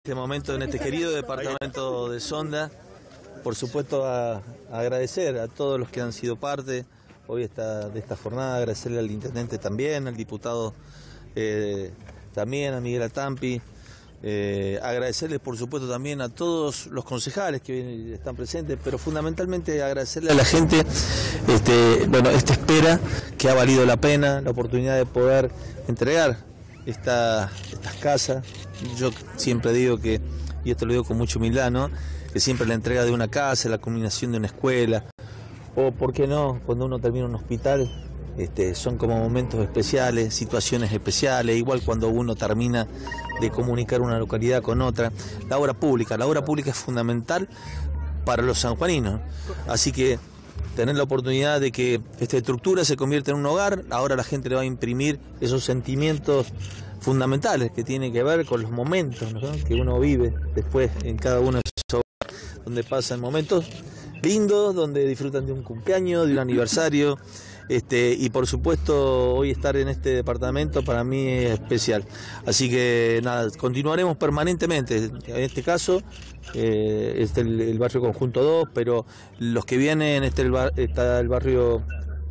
Este momento en este querido departamento de Sonda, por supuesto a agradecer a todos los que han sido parte hoy de esta jornada, agradecerle al intendente también, al diputado también, a Miguel Atampi, agradecerles por supuesto también a todos los concejales que están presentes, pero fundamentalmente agradecerle a la gente esta espera que ha valido la pena, la oportunidad de poder entregar estas casas. Yo siempre digo que, y esto lo digo con mucha humildad, ¿no?, que siempre la entrega de una casa, la culminación de una escuela, o por qué no, cuando uno termina un hospital, son como momentos especiales, situaciones especiales, igual cuando uno termina de comunicar una localidad con otra. La obra pública es fundamental para los sanjuaninos, así que tener la oportunidad de que esta estructura se convierta en un hogar, ahora la gente le va a imprimir esos sentimientos fundamentales que tienen que ver con los momentos, ¿no?, que uno vive después en cada uno de esos hogares, donde pasan momentos lindos, donde disfrutan de un cumpleaños, de un aniversario, y por supuesto hoy estar en este departamento para mí es especial. Así que nada, continuaremos permanentemente. En este caso es el barrio Conjunto 2, pero los que vienen está el barrio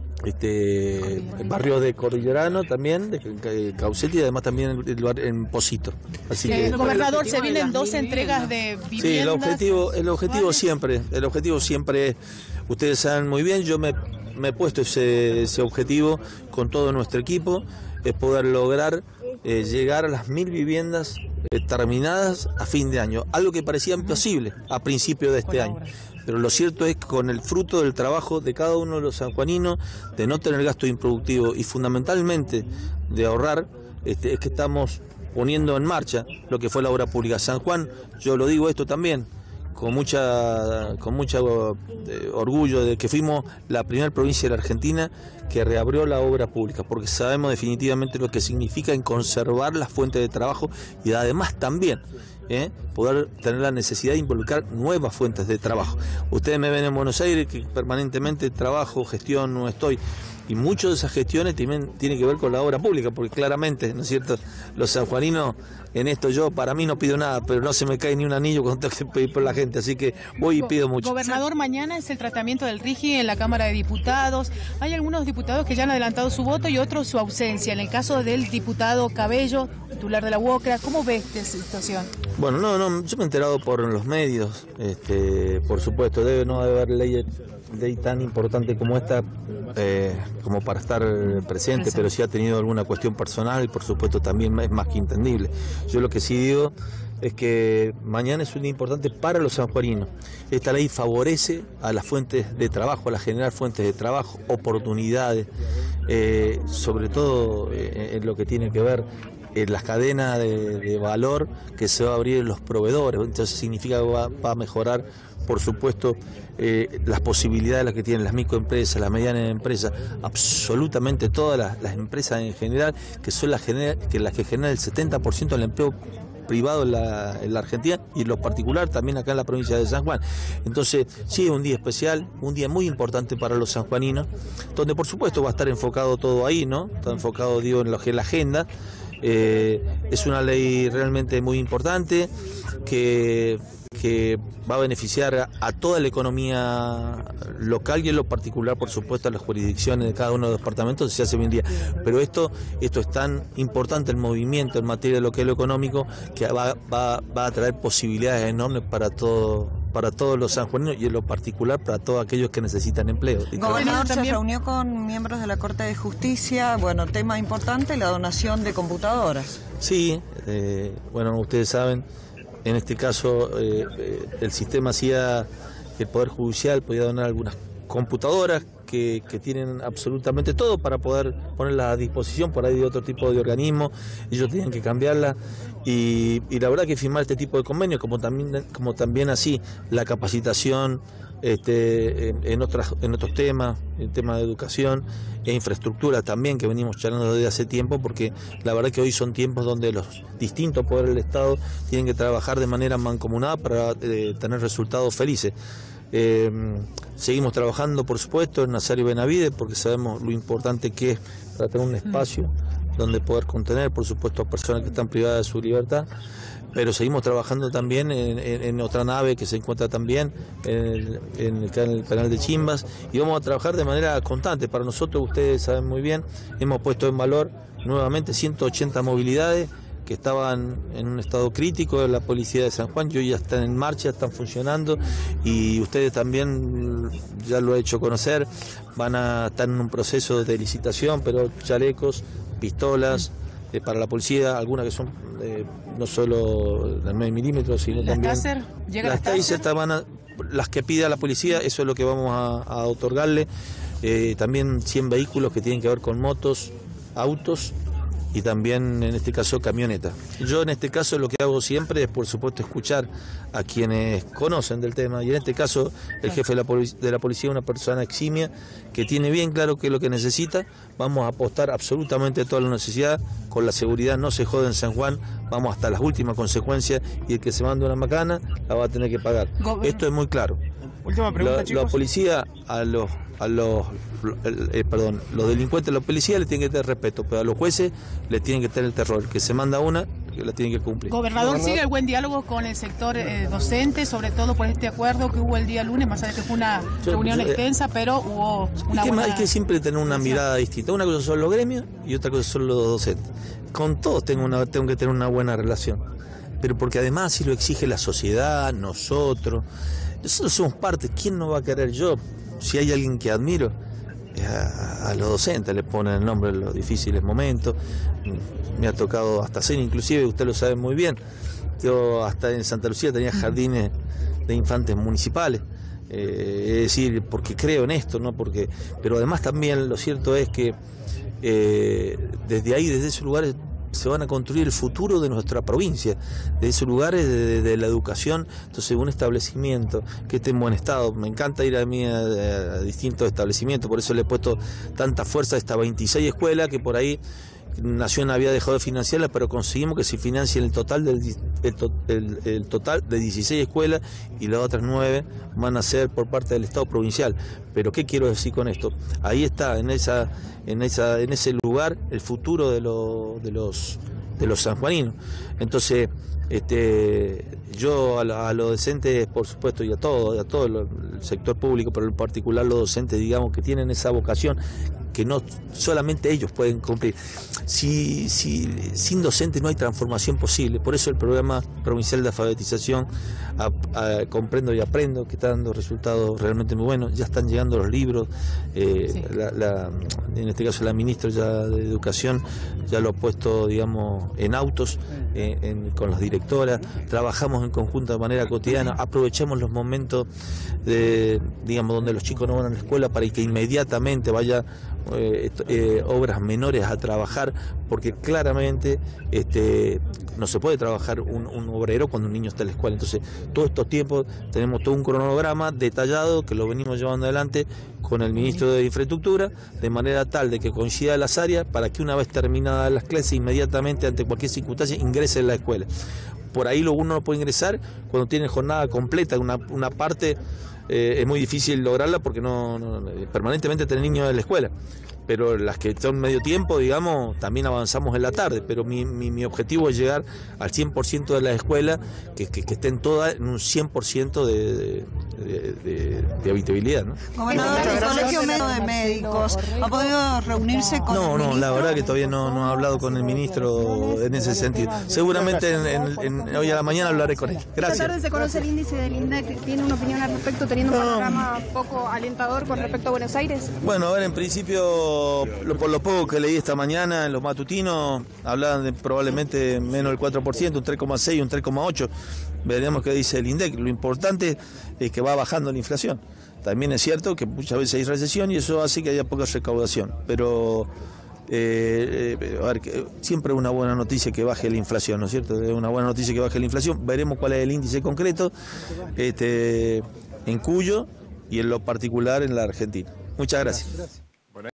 de Cordillerano también, de Caucetti, y además también en Posito. Así que, gobernador, se vienen 2 entregas de viviendas. Sí, el objetivo siempre es, ustedes saben muy bien, yo me he puesto ese objetivo con todo nuestro equipo, es poder lograr llegar a las 1000 viviendas terminadas a fin de año, algo que parecía imposible a principio de este año. Pero lo cierto es que con el fruto del trabajo de cada uno de los sanjuaninos, de no tener gasto improductivo y fundamentalmente de ahorrar, es que estamos poniendo en marcha lo que fue la obra pública. San Juan, yo lo digo esto también, con mucho orgullo de que fuimos la primera provincia de la Argentina que reabrió la obra pública, porque sabemos definitivamente lo que significa en conservar las fuentes de trabajo y además también poder tener la necesidad de involucrar nuevas fuentes de trabajo. Ustedes me ven en Buenos Aires, que permanentemente trabajo, gestión, no estoy, y muchas de esas gestiones tienen que ver con la obra pública, porque claramente, ¿no es cierto?, los sanjuaninos, en esto para mí no pido nada, pero no se me cae ni un anillo cuando tengo que pedir por la gente, así que voy y pido mucho. Gobernador, mañana es el tratamiento del RIGI en la Cámara de Diputados. Hay algunos diputados que ya han adelantado su voto y otros su ausencia. En el caso del diputado Cabello, titular de la UOCRA, ¿cómo ves esta situación? Bueno, yo me he enterado por los medios, por supuesto, no debe haber ley tan importante como esta, como para estar presente, pero si ha tenido alguna cuestión personal, por supuesto también es más que entendible. Yo lo que sí digo es que mañana es un día importante para los sanjuaninos. Esta ley favorece a las fuentes de trabajo, a generar fuentes de trabajo, oportunidades, sobre todo en lo que tiene que ver en las cadenas de valor que se va a abrir en los proveedores. Entonces significa que va a mejorar, por supuesto, las posibilidades las que tienen las microempresas, las medianas empresas, absolutamente todas las empresas en general, que son las que generan el 70% del empleo privado en la Argentina y en lo particular también acá en la provincia de San Juan. Entonces sí, es un día especial, un día muy importante para los sanjuaninos, donde por supuesto va a estar enfocado todo ahí, ¿no? Está enfocado, digo, en lo que es la agenda. Es una ley realmente muy importante que va a beneficiar a toda la economía local y en lo particular, por supuesto, a las jurisdicciones de cada uno de los departamentos. Se hace hoy en día, pero esto es tan importante, el movimiento en materia de lo que es lo económico, que va a traer posibilidades enormes para todos los sanjuaninos y en lo particular para todos aquellos que necesitan empleo. Gobernador, se reunió con miembros de la Corte de Justicia, tema importante, la donación de computadoras. Sí, ustedes saben, en este caso el sistema hacía que el Poder Judicial podía donar algunas computadoras que tienen absolutamente todo para poder ponerlas a disposición. Por ahí de otro tipo de organismos, ellos tienen que cambiarlas y la verdad que firmar este tipo de convenios, como también así la capacitación en otros temas, el tema de educación e infraestructura también, que venimos charlando desde hace tiempo, porque la verdad que hoy son tiempos donde los distintos poderes del Estado tienen que trabajar de manera mancomunada para tener resultados felices. Seguimos trabajando, por supuesto, en Nazario Benavides, porque sabemos lo importante que es para tener un espacio donde poder contener, por supuesto, a personas que están privadas de su libertad. Pero seguimos trabajando también en otra nave que se encuentra también en el canal de Chimbas, y vamos a trabajar de manera constante. Para nosotros, ustedes saben muy bien, hemos puesto en valor nuevamente 180 movilidades que estaban en un estado crítico de la policía de San Juan, y hoy ya están en marcha, están funcionando, y ustedes también ya lo he hecho conocer, van a estar en un proceso de licitación, pero chalecos, pistolas, para la policía, algunas que son no solo las 9 milímetros, sino también las Taser, las que pida la policía, eso es lo que vamos a otorgarle. También 100 vehículos que tienen que ver con motos, autos y también en este caso camionetas. Yo en este caso lo que hago siempre es, por supuesto, escuchar a quienes conocen del tema, y en este caso el jefe de la policía es una persona eximia que tiene bien claro qué es lo que necesita. Vamos a apostar absolutamente toda la necesidad, con la seguridad no se jode en San Juan, vamos hasta las últimas consecuencias, y el que se manda una macana la va a tener que pagar. Esto es muy claro. Última pregunta, chicos. La policía los delincuentes de la policía le tienen que tener respeto, pero a los jueces le tienen que tener el terror. Que se manda una, que la tienen que cumplir. Gobernador, ¿sigue el buen diálogo con el sector docente, sobre todo por este acuerdo que hubo el día lunes, más allá de que fue una reunión extensa, pero hubo una buena... Hay que siempre tener una mirada distinta. Una cosa son los gremios y otra cosa son los docentes. Con todos tengo que tener una buena relación, pero porque además si lo exige la sociedad, nosotros somos parte. ¿Quién no va a querer? Yo, si hay alguien que admiro, a los docentes le ponen el nombre en los difíciles momentos. Me ha tocado hasta ser, inclusive, usted lo sabe muy bien, yo hasta en Santa Lucía tenía jardines de infantes municipales, es decir, porque creo en esto, no porque, pero además también lo cierto es que desde ahí, desde esos lugares, se van a construir el futuro de nuestra provincia, de esos lugares de la educación. Entonces, un establecimiento que esté en buen estado, me encanta ir a distintos establecimientos, por eso le he puesto tanta fuerza a estas 26 escuelas, que por ahí Nación había dejado de financiarla, pero conseguimos que se financien el total de 16 escuelas, y las otras 9 van a ser por parte del Estado provincial. Pero ¿qué quiero decir con esto? Ahí está, en ese lugar, el futuro de los sanjuaninos. Entonces, yo a los docentes, por supuesto, y a todo el sector público, pero en particular los docentes, digamos, que tienen esa vocación que no solamente ellos pueden cumplir. Sin docentes no hay transformación posible. Por eso el programa provincial de alfabetización Comprendo y Aprendo, que está dando resultados realmente muy buenos. Ya están llegando los libros. En este caso la ministra ya de Educación ya lo ha puesto, digamos, en autos, con las directoras. Trabajamos en conjunto de manera cotidiana. Aprovechamos los momentos digamos, donde los chicos no van a la escuela, para que inmediatamente vaya obras menores a trabajar, porque claramente no se puede trabajar un obrero cuando un niño está en la escuela. Entonces, todos estos tiempos tenemos todo un cronograma detallado que lo venimos llevando adelante con el ministro de Infraestructura, de manera tal de que coincida las áreas, para que una vez terminadas las clases, inmediatamente, ante cualquier circunstancia, ingrese en la escuela. Por ahí uno no puede ingresar cuando tiene jornada completa, una parte es muy difícil lograrla, porque no permanentemente tener niños en la escuela. Pero las que son medio tiempo, digamos, también avanzamos en la tarde. Pero mi objetivo es llegar al 100% de las escuelas, que estén todas en un 100% de habitabilidad, ¿no? Gobernador, el Colegio de Médicos ha podido reunirse con el ministro. La verdad que todavía no he hablado con el ministro en ese sentido. Seguramente hoy a la mañana hablaré con él. Gracias. Esta tarde se conoce el índice del INDEC. ¿Tiene una opinión al respecto, teniendo un panorama poco alentador con respecto a Buenos Aires? Bueno, a ver, en principio, por lo poco que leí esta mañana en los matutinos, hablaban de probablemente menos del 4%, un 3,6, un 3,8. Veremos qué dice el INDEC. Lo importante es que va bajando la inflación. También es cierto que muchas veces hay recesión y eso hace que haya poca recaudación. Pero a ver, siempre es una buena noticia que baje la inflación, ¿no es cierto? Es una buena noticia que baje la inflación. Veremos cuál es el índice concreto en Cuyo y en lo particular en la Argentina. Muchas gracias.